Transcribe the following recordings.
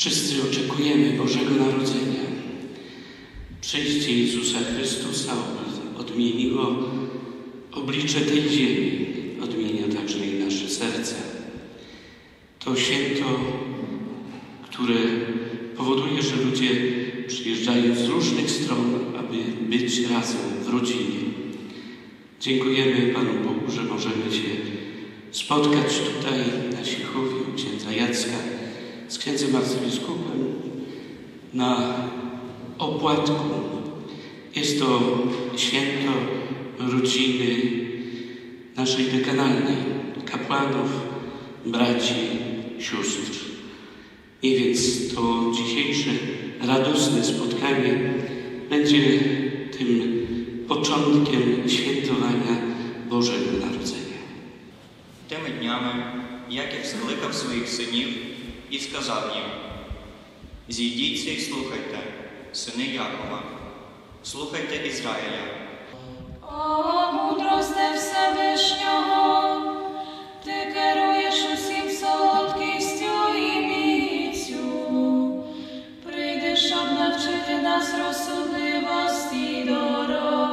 Wszyscy oczekujemy Bożego Narodzenia. Przyjście Jezusa Chrystusa odmieniło oblicze tej ziemi, odmienia także i nasze serca. To święto, które powoduje, że ludzie przyjeżdżają z różnych stron, aby być razem w rodzinie. Dziękujemy Panu Bogu, że możemy się spotkać tutaj na Siechówie u księdza Jacka z księdzem arcybiskupem na opłatku. Jest to święto rodziny naszej dekanalnej, kapłanów, braci, sióstr. I więc to dzisiejsze radosne spotkanie będzie tym początkiem świętowania Bożego Narodzenia. Тими днями Яків скликав своїх синів і сказав їм: «Зійдіться і слухайте, сини Якова, слухайте Ізраїля. О, мудросте Всевишнього, ти керуєш усім солодкістю і міцю. Прийди, щоб навчити нас розсудливості дороги.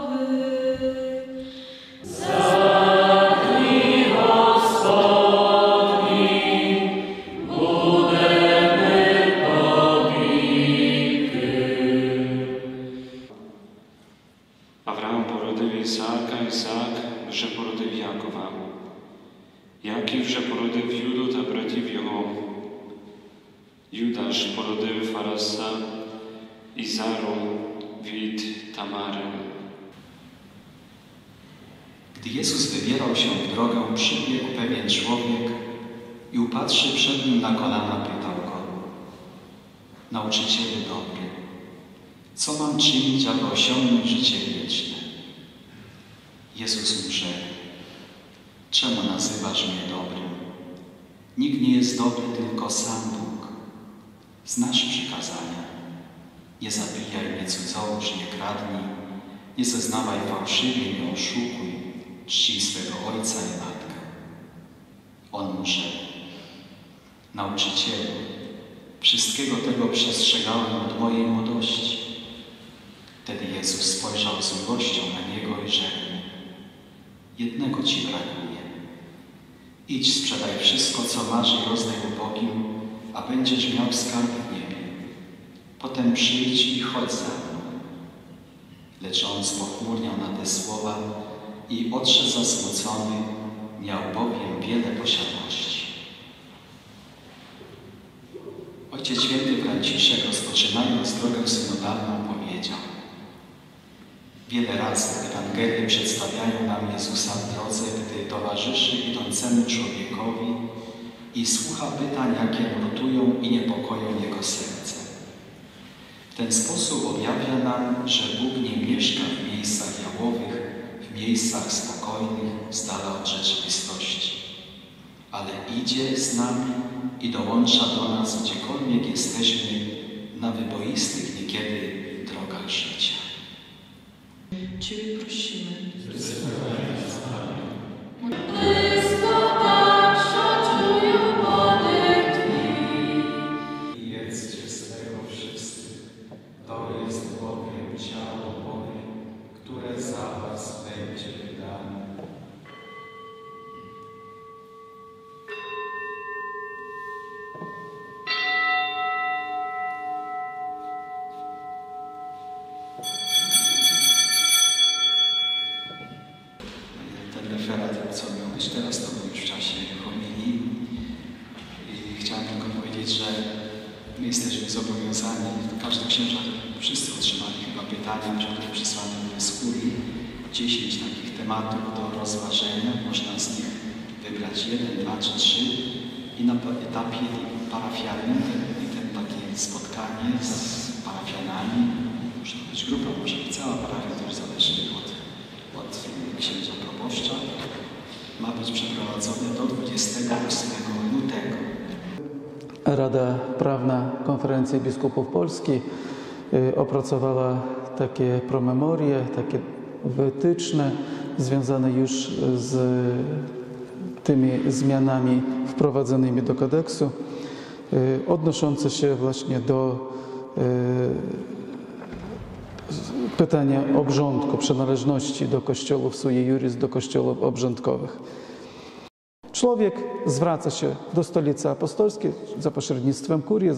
Авраам породив Ісаака, Ісаак вже породив Якова. Яків вже породив Юду та братів його. Юда ж породив Фараса і Зару від Tamary. Gdy Jezus wybierał się w drogę, przybiegł pewien człowiek i upadłszy przed nim na kolana, pytał go: Nauczycielu dobry, co mam czynić, aby osiągnąć życie wieczne? Jezus mu rzekł: Czemu nazywasz mnie dobrym? Nikt nie jest dobry, tylko sam Bóg. Znasz przykazania: nie zabijaj, nie cudzołóż, nie kradnij, nie zeznawaj fałszywie, nie oszukuj, czcij swego ojca i matkę. On mu rzekł: Nauczycielu, wszystkiego tego przestrzegałem od mojej młodości. Wtedy Jezus spojrzał z miłością na niego i rzekł: jednego ci brakuje. Idź, sprzedaj wszystko, co masz i rozdaj ubogim, a będziesz miał skarb w niebie. Potem przyjdź i chodź za mną. Lecz on spochmurniał na te słowa i odszedł zasmucony, miał bowiem wiele posiadłości. Ojciec Święty Franciszek, rozpoczynając drogę synodalną, powiedział: wiele razy Ewangelie przedstawiają nam Jezusa w drodze, gdy towarzyszy idącemu człowiekowi i słucha pytań, jakie nurtują i niepokoją jego serce. W ten sposób objawia nam, że Bóg nie mieszka w miejscach jałowych, w miejscach spokojnych, z dala od rzeczywistości, ale idzie z nami i dołącza do nas, gdziekolwiek jesteśmy, na wyboistych niekiedy drogach życia. Ciebie prosimy. I jedzcie z tego wszyscy. To jest bowiem ciało moje, które za was będzie wydane. Ten referat, co miał być teraz, to był już w czasie homilii. I chciałem tylko powiedzieć, że my jesteśmy zobowiązani, każdy księża, wszyscy otrzymali chyba pytania, które przysłane były z kurii, 10 takich tematów do rozważenia. Można z nich wybrać 1, 2 czy 3 i na etapie parafialnym ten takie spotkanie z parafianami, może być grupa, może być cała parafia, to już zależy od księdza proboszcza, ma być przeprowadzone do 28 lutego. Rada Prawna Konferencji Biskupów Polski opracowała takie promemorie, takie wytyczne związane już z tymi zmianami wprowadzonymi do kodeksu. odnoszące się właśnie do pytania obrządku, przynależności do kościołów sui juris, do kościołów obrządkowych. Człowiek zwraca się do Stolicy Apostolskiej za pośrednictwem kurii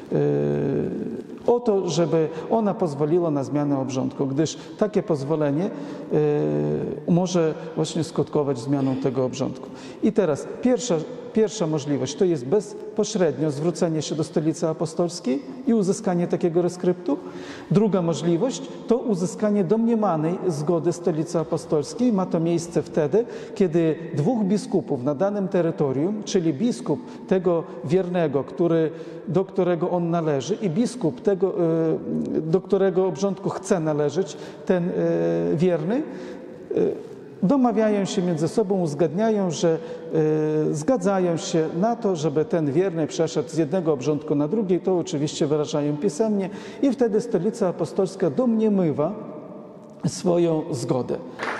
o to, żeby ona pozwoliła na zmianę obrządku, gdyż takie pozwolenie może właśnie skutkować zmianą tego obrządku. I teraz pierwsza możliwość to jest bezpośrednio zwrócenie się do Stolicy Apostolskiej i uzyskanie takiego reskryptu. Druga możliwość to uzyskanie domniemanej zgody Stolicy Apostolskiej. Ma to miejsce wtedy, kiedy dwóch biskupów na danym terytorium, czyli biskup tego wiernego, do którego on należy, i biskup tego, do którego obrządku chce należeć ten wierny, domawiają się między sobą, uzgadniają, że zgadzają się na to, żeby ten wierny przeszedł z jednego obrządku na drugi. To oczywiście wyrażają pisemnie i wtedy Stolica Apostolska domniemywa swoją zgodę.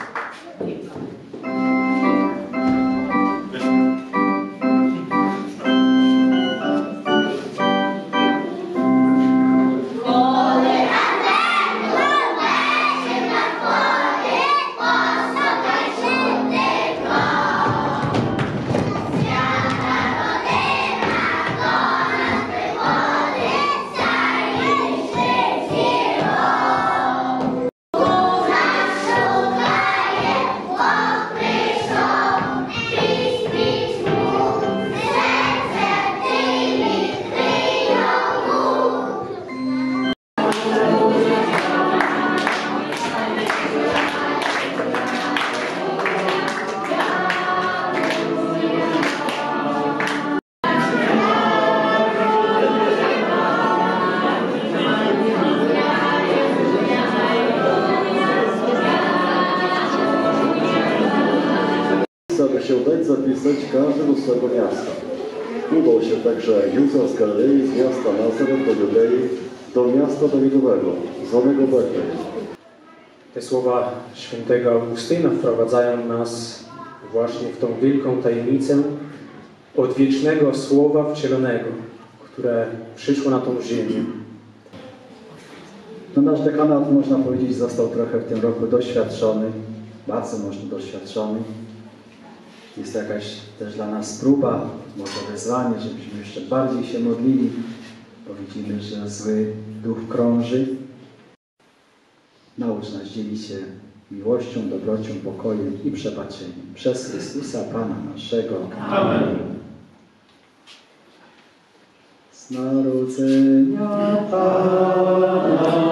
Aby się dać zapisać każdy do swego miasta. Udał się także Józef z Galilei, z miasta Nazaret do Judei, do miasta Dawidowego, zwanego Betlejem. Te słowa świętego Augustyna wprowadzają nas właśnie w tą wielką tajemnicę odwiecznego Słowa wcielonego, które przyszło na tą ziemię. No, nasz dekanat, można powiedzieć, został trochę w tym roku doświadczony, bardzo mocno doświadczony. Jest to jakaś też dla nas próba, może wezwanie, żebyśmy jeszcze bardziej się modlili, bo widzimy, że zły duch krąży. Naucz nas dzielić się miłością, dobrocią, pokojem i przebaczeniem. Przez Chrystusa Pana naszego. Amen. Z narodzenia Pana